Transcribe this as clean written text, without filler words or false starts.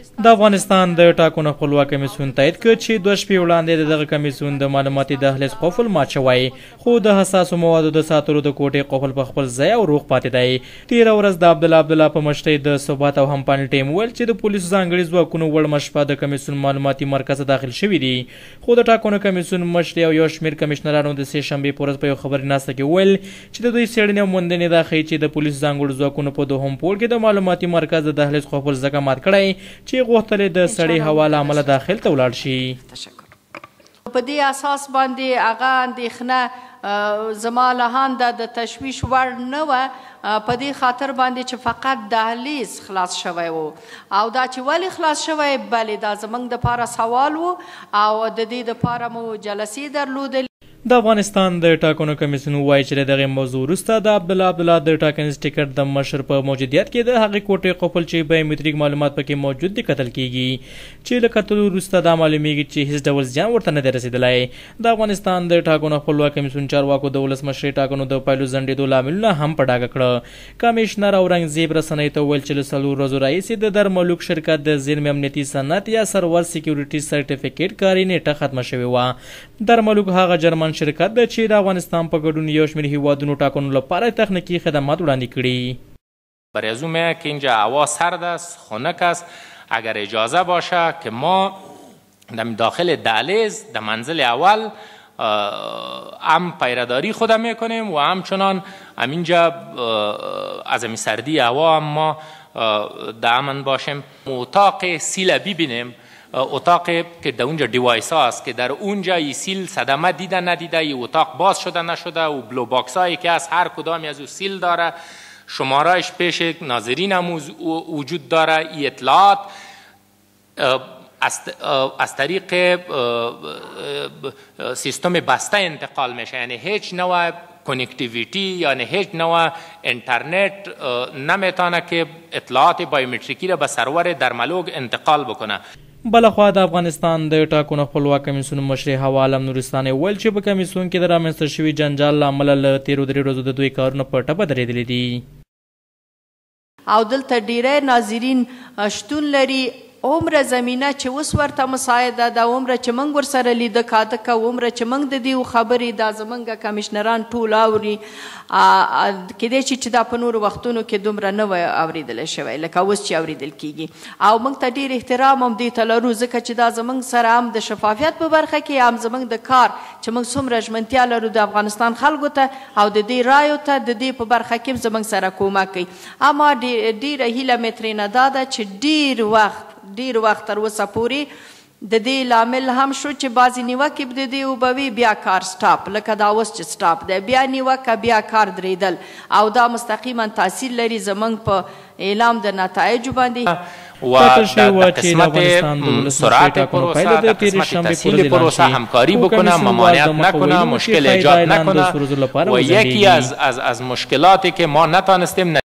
د افغانستان د ټاکنو خپلواک کمیسیون تایید کړ چې 2 شپې وړاندې دغه کمیسیون د معلوماتي دهلیز قفل مات شوی، خو د حساسو موادو د ساتلو د کوټې قفل په خپل ځای او روغ پاتې دی. تېره ورځ د عبدالله په مشرۍ د ثبات او همپاني ټیم ویل چې د پولیسو ځانګړي ځواکونو وړمه شپه د کمیسیون معلوماتي مرکز ته داخل شوي دي، خو د ټاکنو کمیسیون مشري او یو شمېر کمشنرانو د سې شنبې په ورځ په یو خبري ناسته کې ویل چې د دوی څېړنې او موندنې دا ښیي چې د پولیسو ځانګړو ځواکونو په دوهم پوړ کې د معلوماتي مرکز د دهلیز قفل ځکه مات کړی چې غوښتل د سړی حواله عمله داخل ته ولاړ شي. په دې اساس باندې هغه اندېښنه زما لهانده د تشویش وړ نه وه، په دې خاطر باندې چې فقط دهلیز خلاص شوی و او دا چې ولې خلاص شوی، بلې دا زموږ دپاره سوال و او د دې دپاره مو جلسې درلودلې. د افغانستان د ټاکنو کمیسیون وایي چې دغه موضوع وروسته د عبدالله د ټاکنیز ټکټ د مشر په موجودیت کې د هغې کوټې قفل چې بایومتریک معلومات پکې موجود دي کتل کیږي، چې له کتلو وروسته دا معلومیږي چې هیڅ ډول زیان ورته نه دی رسېدلی. د افغانستان د ټاکنو خپلواک کمیسیون چارواکو د ولسمشرۍ ټاکنو د پایلو ځنډېدو لاملونه هم په ډاګه کړه. کمیشنر اورنګزیب رسنیو ته وویل چې له 4 ورځو راهیسې د درملوک شرکت د زیرمې امنیتي صنعت یا سرور سیکیورټي سرټیفیکیټ کاري نیټه ختمه شوې وه. درملوک هغه جرمن شرکت ده چې د افغانستان په ګډون یو شمېر هیوادونو ټاکنو لپاره تخنیکی خدمات وړاندې کړي. برای که اینجا هوا سرد است، خنک است، اگر اجازه باشه که ما داخل دهلیز در منزل اول هم پیرداری خود میکنیم و همچنان همینجا از این سردی هوا هم ما در امن باشیم. اتاق سیل ببینیم، اتاقی که در اونجا دیوایس هاست که در اونجا این سیل صدمه دیده ندیده، این اتاق باز شده نشده و بلو باکس هایی که از هر کدامی از او سیل داره، شمارهش پیش ناظرین هم وجود داره. این اطلاعات از طریق سیستم بسته انتقال میشه، یعنی هیچ نوع کنکتیویتی یعنی هیچ نوع اینترنت نمیتونه که اطلاعات بایومتریکی را به سرور درملوک انتقال بکنه. بلخوا د افغانستان د ټاکنو خپلواک کمیسیون مشر حوالم نورستان ویل چې په کمیسیون کې د رامنځته شوي جنجال له امله له تېرو 3 ورځو د دوی کارونه په ټپه درېدلي دي او دلته ډیری ناظرین شتون لري. عمره زمینه چې اوس ورته مساعده ده، عمره چې موږ ورسره لیده کاته کوو، عمره چې موږ د دې خبرې دا زموږ کمیشنران ټول اوري، کیدای شي چې دا په نورو وختونو کې دومره نه وی اورېدلی شوی لکه اوس چې اورېدل کیږي. او موږ ته ډېر احترام هم دې ته لرو ځکه چې دا زموږ سره هم د شفافیت په برخه کې هم زموږ د کار چې موږ څومره ژمنتیا لرو د افغانستان خلکو ته او د دې رایو ته د دې په برخه کې هم زموږ سره کومک کوي. اما ډېره هیله مې ترېنه دا ده چې ډیر وخت تر اوسه پورې د دې لامل هم شو چې بعضې نیوکې به د دې وبوي بیا کار سټاپ، لکه دا اوس چې سټاپ دی، بیا نیوکه بیا کار درېدل او دا مستقیما تاثیر لري زموږ په اعلام د نتایجو باندې. و در قسمت سرعت پروسه، در قسمت تسهیل پروسه همکاری بکنه، ممانعت نکنه، مشکل ایجاد نکنه. و یکی از مشکلاتی که ما نتانستیم